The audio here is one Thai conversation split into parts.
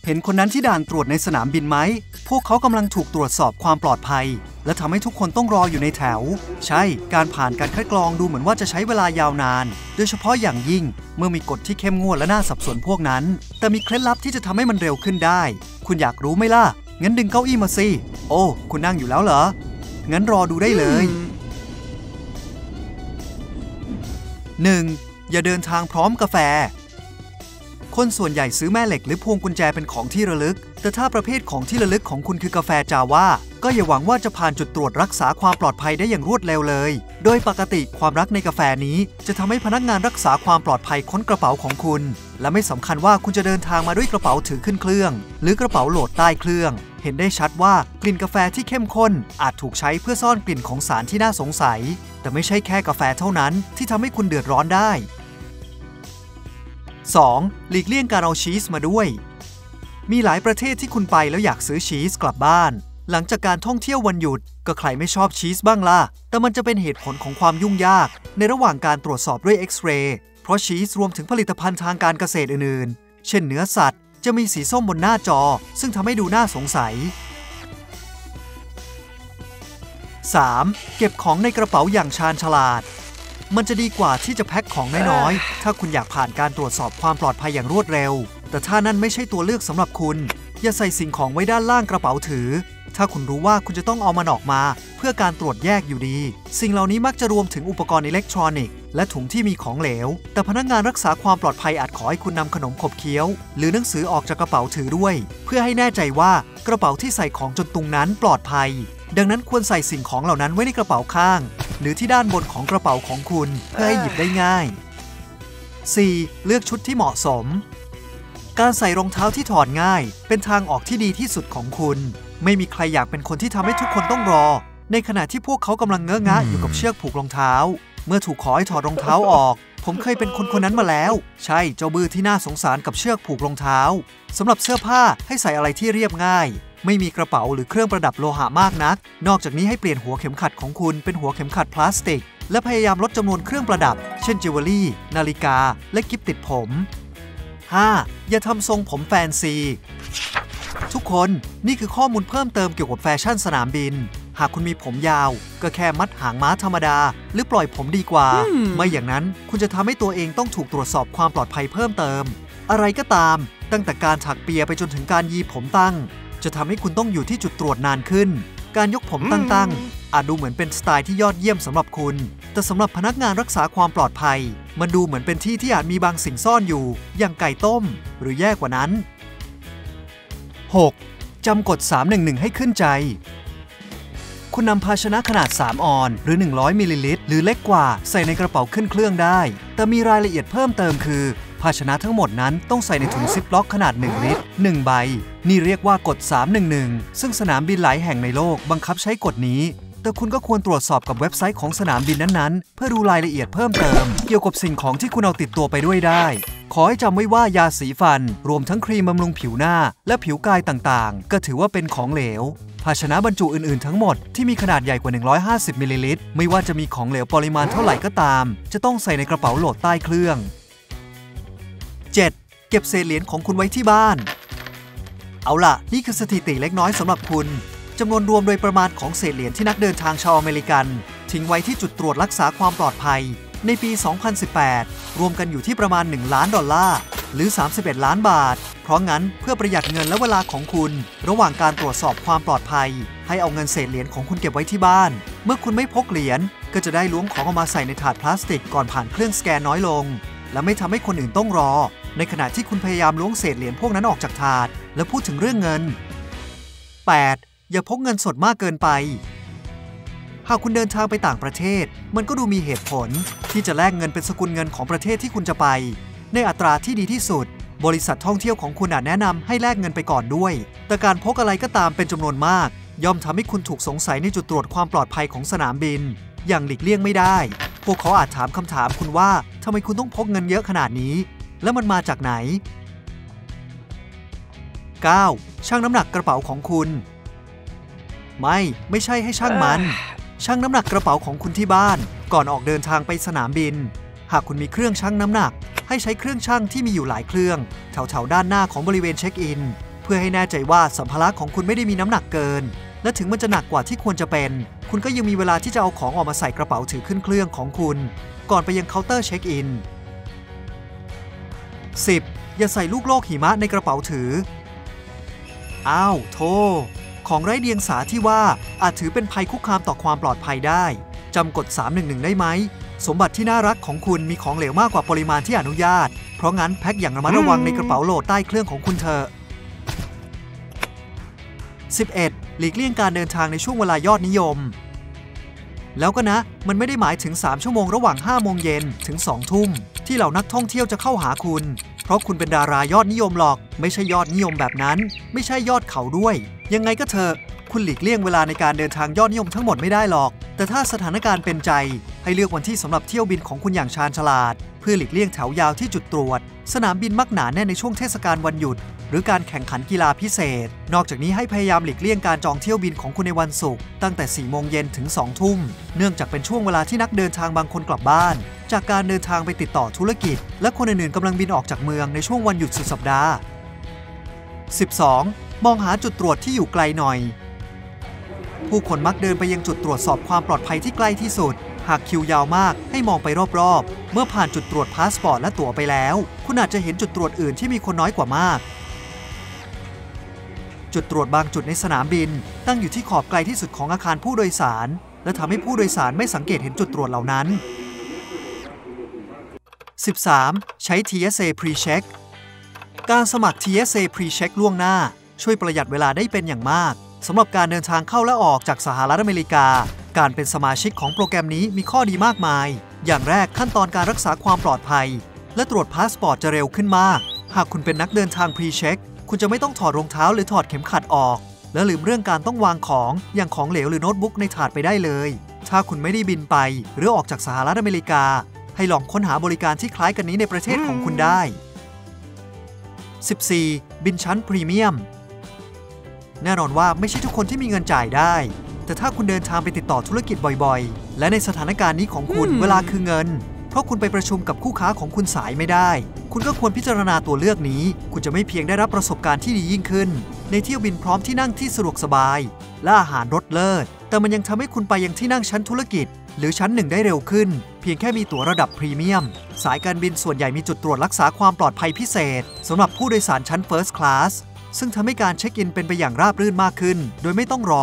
เห็นคนนั้นที่ด่านตรวจในสนามบินไหมพวกเขากำลังถูกตรวจสอบความปลอดภัยและทำให้ทุกคนต้องรออยู่ในแถวใช่การผ่านการคัดกรองดูเหมือนว่าจะใช้เวลายาวนานโดยเฉพาะอย่างยิ่งเมื่อมีกฎที่เข้มงวดและน่าสับสนพวกนั้นแต่มีเคล็ดลับที่จะทำให้มันเร็วขึ้นได้คุณอยากรู้ไหมล่ะงั้นดึงเก้าอี้มาสิโอ้คุณนั่งอยู่แล้วเหรองั้นรอดูได้เลย 1. อย่าเดินทางพร้อมกาแฟคนส่วนใหญ่ซื้อแม่เหล็กหรือพวงกุญแจเป็นของที่ระลึกแต่ถ้าประเภทของที่ระลึกของคุณคือกาแฟจาว่าก็อย่าหวังว่าจะผ่านจุดตรวจรักษาความปลอดภัยได้อย่างรวดเร็วเลยโดยปกติความรักในกาแฟนี้จะทำให้พนักงานรักษาความปลอดภัยค้นกระเป๋าของคุณและไม่สำคัญว่าคุณจะเดินทางมาด้วยกระเป๋าถือขึ้นเครื่องหรือกระเป๋าโหลดใต้เครื่องเห็นได้ชัดว่ากลิ่นกาแฟที่เข้มข้นอาจถูกใช้เพื่อซ่อนกลิ่นของสารที่น่าสงสัยแต่ไม่ใช่แค่กาแฟเท่านั้นที่ทำให้คุณเดือดร้อนได้ 2. หลีกเลี่ยงการเอาชีสมาด้วยมีหลายประเทศที่คุณไปแล้วอยากซื้อชีสกลับบ้านหลังจากการท่องเที่ยววันหยุดก็ใครไม่ชอบชีสบ้างล่ะแต่มันจะเป็นเหตุผลของความยุ่งยากในระหว่างการตรวจสอบด้วยเอ็กซเรย์เพราะชีสรวมถึงผลิตภัณฑ์ทางการเกษตรอื่นๆเช่นเนื้อสัตว์จะมีสีส้มบนหน้าจอซึ่งทำให้ดูน่าสงสัย 3. เก็บของในกระเป๋าอย่างชาญฉลาดมันจะดีกว่าที่จะแพ็คของน้อยๆถ้าคุณอยากผ่านการตรวจสอบความปลอดภัยอย่างรวดเร็วแต่ถ้านั่นไม่ใช่ตัวเลือกสำหรับคุณอย่าใส่สิ่งของไว้ด้านล่างกระเป๋าถือถ้าคุณรู้ว่าคุณจะต้องเอามันออกมาเพื่อการตรวจแยกอยู่ดีสิ่งเหล่านี้มักจะรวมถึงอุปกรณ์อิเล็กทรอนิกส์และถุงที่มีของเหลวแต่พนักงานรักษาความปลอดภัยอาจขอให้คุณนำขนมขบเคี้ยวหรือหนังสือออกจากกระเป๋าถือด้วยเพื่อให้แน่ใจว่ากระเป๋าที่ใส่ของจนตุงนั้นปลอดภัยดังนั้นควรใส่สิ่งของเหล่านั้นไว้ในกระเป๋าข้างหรือที่ด้านบนของกระเป๋าของคุณเพื่อให้หยิบได้ง่าย 4. เลือกชุดที่เหมาะสมการใส่รองเท้าที่ถอดง่ายเป็นทางออกที่ดีที่สุดของคุณไม่มีใครอยากเป็นคนที่ทำให้ทุกคนต้องรอในขณะที่พวกเขากำลังเงอะงะอยู่กับเชือกผูกรองเท้าเมื่อถูกขอให้ถอดรองเท้าออกผมเคยเป็นคนนั้นมาแล้วใช่เจ้าบื้อที่น่าสงสารกับเชือกผูกรองเท้าสำหรับเสื้อผ้าให้ใส่อะไรที่เรียบง่ายไม่มีกระเป๋าหรือเครื่องประดับโลหะมากนักนอกจากนี้ให้เปลี่ยนหัวเข็มขัดของคุณเป็นหัวเข็มขัดพลาสติกและพยายามลดจำนวนเครื่องประดับเช่นจิวเวลรี่นาฬิกาและกิ๊บติดผม 5. อย่าทำทรงผมแฟนซีทุกคนนี่คือข้อมูลเพิ่มเติมเกี่ยวกับแฟชั่นสนามบินหากคุณมีผมยาวก็แค่มัดหางม้าธรรมดาหรือปล่อยผมดีกว่าไม่อย่างนั้นคุณจะทำให้ตัวเองต้องถูกตรวจสอบความปลอดภัยเพิ่มเติมอะไรก็ตามตั้งแต่การถักเปียไปจนถึงการยีผมตั้งจะทำให้คุณต้องอยู่ที่จุดตรวจนานขึ้นการยกผมตั้งอาจดูเหมือนเป็นสไตล์ที่ยอดเยี่ยมสำหรับคุณแต่สำหรับพนักงานรักษาความปลอดภัยมันดูเหมือนเป็นที่ที่อาจมีบางสิ่งซ่อนอยู่อย่างไก่ต้มหรือแย่กว่านั้น 6. จำกฎ311ให้ขึ้นใจคุณนำภาชนะขนาด3ออนหรือ100มิลลิลิตรหรือเล็กกว่าใส่ในกระเป๋าขึ้นเครื่องได้แต่มีรายละเอียดเพิ่มเติมคือภาชนะทั้งหมดนั้นต้องใส่ในถุงซิปล็อกขนาด1ลิตร1ใบนี่เรียกว่ากฎ311ซึ่งสนามบินหลายแห่งในโลกบังคับใช้กฎนี้แต่คุณก็ควรตรวจสอบกับเว็บไซต์ของสนามบินนั้นๆเพื่อดูรายละเอียดเพิ่มเติมเกี่ยวกับสิ่งของที่คุณเอาติดตัวไปด้วยได้ขอให้จำไว้ว่ายาสีฟันรวมทั้งครีมบำรุงผิวหน้าและผิวกายต่างๆก็ถือว่าเป็นของเหลวภาชนะบรรจุอื่นๆทั้งหมดที่มีขนาดใหญ่กว่า150มิลลิลิตรไม่ว่าจะมีของเหลวปริมาณเท่าไหร่ก็ตามจะต้องใส่ในกระเป๋าโหลดใต้เครื่อง 7. เก็บเศษเหรียญของคุณไว้ที่บ้านเอาล่ะนี่คือสถิติเล็กน้อยสำหรับคุณจำนวนรวมโดยประมาณของเศษเหรียญที่นักเดินทางชาวอเมริกันทิ้งไว้ที่จุดตรวจรักษาความปลอดภัยในปี 2018 รวมกันอยู่ที่ประมาณ$1 ล้านหรือ31 ล้านบาทเพราะงั้นเพื่อประหยัดเงินและเวลาของคุณระหว่างการตรวจสอบความปลอดภัยให้เอาเงินเศษเหรียญของคุณเก็บไว้ที่บ้านเมื่อคุณไม่พกเหรียญก็จะได้ล้วงของออกมาใส่ในถาดพลาสติกก่อนผ่านเครื่องสแกนน้อยลงและไม่ทำให้คนอื่นต้องรอในขณะที่คุณพยายามล้วงเศษเหรียญพวกนั้นออกจากถาดและพูดถึงเรื่องเงิน 8. อย่าพกเงินสดมากเกินไปหากคุณเดินทางไปต่างประเทศมันก็ดูมีเหตุผลที่จะแลกเงินเป็นสกุลเงินของประเทศที่คุณจะไปในอัตราที่ดีที่สุดบริษัทท่องเที่ยวของคุณอาจแนะนำให้แลกเงินไปก่อนด้วยแต่การพกอะไรก็ตามเป็นจำนวนมากย่อมทำให้คุณถูกสงสัยในจุดตรวจความปลอดภัยของสนามบินอย่างหลีกเลี่ยงไม่ได้พวกเขาอาจถามคำถามคุณว่าทำไมคุณต้องพกเงินเยอะขนาดนี้แล้วมันมาจากไหน 9. ชั่งน้ำหนักกระเป๋าของคุณไม่ใช่ให้ชั่งมันชั่งน้ำหนักกระเป๋าของคุณที่บ้านก่อนออกเดินทางไปสนามบินหากคุณมีเครื่องชั่งน้ำหนักให้ใช้เครื่องชั่งที่มีอยู่หลายเครื่องแถวๆด้านหน้าของบริเวณเช็คอินเพื่อให้แน่ใจว่าสัมภาระของคุณไม่ได้มีน้ำหนักเกินและถึงมันจะหนักกว่าที่ควรจะเป็นคุณก็ยังมีเวลาที่จะเอาของออกมาใส่กระเป๋าถือขึ้นเครื่องของคุณก่อนไปยังเคาน์เตอร์เช็คอิน 10. อย่าใส่ลูกโลกหิมะในกระเป๋าถืออ้าวโธ่ของไร้เดียงสาที่ว่าอาจถือเป็นภัยคุกคามต่อความปลอดภัยได้จำกฎ311ได้ไหมสมบัติที่น่ารักของคุณมีของเหลวมากกว่าปริมาณที่อนุญาตเพราะงั้นแพ็คอย่างระมัดระวังในกระเป๋าโหลดใต้เครื่องของคุณเถอะ 11. หลีกเลี่ยงการเดินทางในช่วงเวลายอดนิยมแล้วก็นะมันไม่ได้หมายถึง3ชั่วโมงระหว่าง5โมงเย็นถึง2ทุ่มที่เหล่านักท่องเที่ยวจะเข้าหาคุณเพราะคุณเป็นดารายอดนิยมหรอกไม่ใช่ยอดนิยมแบบนั้นไม่ใช่ยอดเขาด้วยยังไงก็เถอะคุณหลีกเลี่ยงเวลาในการเดินทางยอดนิยมทั้งหมดไม่ได้หรอกแต่ถ้าสถานการณ์เป็นใจให้เลือกวันที่สำหรับเที่ยวบินของคุณอย่างชาญฉลาดเพื่อหลีกเลี่ยงแถวยาวที่จุดตรวจสนามบินมักหนาแน่นในช่วงเทศกาลวันหยุดหรือการแข่งขันกีฬาพิเศษนอกจากนี้ให้พยายามหลีกเลี่ยงการจองเที่ยวบินของคุณในวันศุกร์ตั้งแต่4 โมงเย็นถึง2 ทุ่มเนื่องจากเป็นช่วงเวลาที่นักเดินทางบางคนกลับบ้านจากการเดินทางไปติดต่อธุรกิจและคนอื่นๆกำลังบินออกจากเมืองในช่วงวันหยุดสุดสัปดาห์ 12. มองหาจุดตรวจที่อยู่ไกลหน่อยผู้คนมักเดินไปยังจุดตรวจสอบความปลอดภัยที่ใกล้ที่สุดหากคิวยาวมากให้มองไปรอบๆเมื่อผ่านจุดตรวจพาสปอร์ตและตั๋วไปแล้วคุณอาจจะเห็นจุดตรวจอื่นที่มีคนน้อยกว่ามากจุดตรวจบางจุดในสนามบินตั้งอยู่ที่ขอบไกลที่สุดของอาคารผู้โดยสารและทำให้ผู้โดยสารไม่สังเกตเห็นจุดตรวจเหล่านั้น 13. ใช้ TSA Pre-Check การสมัคร TSA Pre-Check ล่วงหน้าช่วยประหยัดเวลาได้เป็นอย่างมากสำหรับการเดินทางเข้าและออกจากสหรัฐอเมริกาการเป็นสมาชิกของโปรแกรมนี้มีข้อดีมากมายอย่างแรกขั้นตอนการรักษาความปลอดภัยและตรวจพาสปอร์ตจะเร็วขึ้นมากหากคุณเป็นนักเดินทาง Pre-Check คุณจะไม่ต้องถอดรองเท้าหรือถอดเข็มขัดออกและลืมเรื่องการต้องวางของอย่างของเหลวหรือโน้ตบุ๊กในถาดไปได้เลยถ้าคุณไม่ได้บินไปหรือออกจากสหรัฐอเมริกาให้ลองค้นหาบริการที่คล้ายกันนี้ในประเทศของคุณได้ 14. บินชั้นพรีเมียมแน่นอนว่าไม่ใช่ทุกคนที่มีเงินจ่ายได้แต่ถ้าคุณเดินทางไปติดต่อธุรกิจบ่อยๆและในสถานการณ์นี้ของคุณเวลาคือเงินเพราะคุณไปประชุมกับคู่ค้าของคุณสายไม่ได้คุณก็ควรพิจารณาตัวเลือกนี้คุณจะไม่เพียงได้รับประสบการณ์ที่ดียิ่งขึ้นในเที่ยวบินพร้อมที่นั่งที่สะดวกสบายและอาหารรสเลิศแต่มันยังทำให้คุณไปยังที่นั่งชั้นธุรกิจหรือชั้น1ได้เร็วขึ้นเพียงแค่มีตั๋วระดับพรีเมียมสายการบินส่วนใหญ่มีจุดตรวจรักษาความปลอดภัยพิเศษสำหรับผู้โดยสารชั้น First Class ซึ่งทำให้การเช็คอินเป็นไปอย่างราบรื่นมากขึ้นโดยไม่ต้องรอ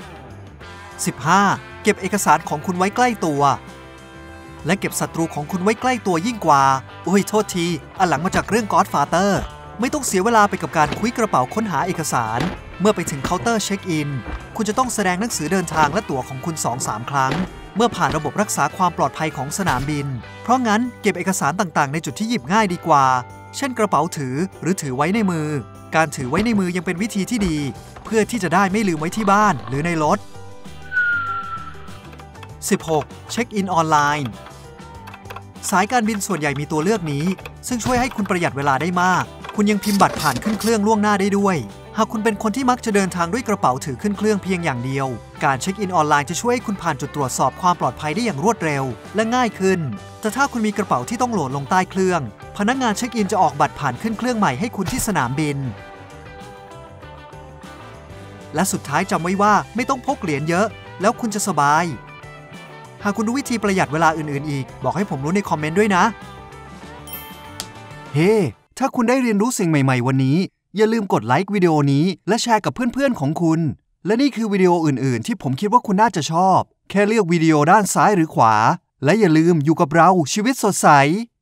15. เก็บเอกสารของคุณไว้ใกล้ตัวและเก็บศัตรูของคุณไว้ใกล้ตัวยิ่งกว่าโทษทีอันหลังมาจากเรื่อง Godfather ไม่ต้องเสียเวลาไปกับการคุ้ยกระเป๋าค้นหาเอกสารเมื่อไปถึงเคาน์เตอร์เช็คอินคุณจะต้องแสดงหนังสือเดินทางและตั๋วของคุณ 2-3 ครั้งเมื่อผ่านระบบรักษาความปลอดภัยของสนามบินเพราะงั้นเก็บเอกสารต่างๆในจุดที่หยิบง่ายดีกว่าเช่นกระเป๋าถือหรือถือไว้ในมือการถือไว้ในมือยังเป็นวิธีที่ดีเพื่อที่จะได้ไม่ลืมไว้ที่บ้านหรือในรถ 16. เช็คอินออนไลน์สายการบินส่วนใหญ่มีตัวเลือกนี้ซึ่งช่วยให้คุณประหยัดเวลาได้มากคุณยังพิมพ์บัตรผ่านขึ้นเครื่องล่วงหน้าได้ด้วยหากคุณเป็นคนที่มักจะเดินทางด้วยกระเป๋าถือขึ้นเครื่องเพียงอย่างเดียวการเช็คอินออนไลน์จะช่วยให้คุณผ่านจุดตรวจสอบความปลอดภัยได้อย่างรวดเร็วและง่ายขึ้นแต่ถ้าคุณมีกระเป๋าที่ต้องโหลดลงใต้เครื่องพนักงานเช็คอินจะออกบัตรผ่านขึ้นเครื่องใหม่ให้คุณที่สนามบินและสุดท้ายจำไว้ว่าไม่ต้องพกเหรียญเยอะแล้วคุณจะสบายหากคุณรู้วิธีประหยัดเวลาอื่นๆอีกบอกให้ผมรู้ในคอมเมนต์ด้วยนะเฮ้ ถ้าคุณได้เรียนรู้สิ่งใหม่ๆวันนี้อย่าลืมกดไลค์วิดีโอนี้และแชร์กับเพื่อนๆของคุณและนี่คือวิดีโออื่นๆที่ผมคิดว่าคุณน่าจะชอบแค่เลือกวิดีโอด้านซ้ายหรือขวาและอย่าลืมอยู่กับเราชีวิตสดใส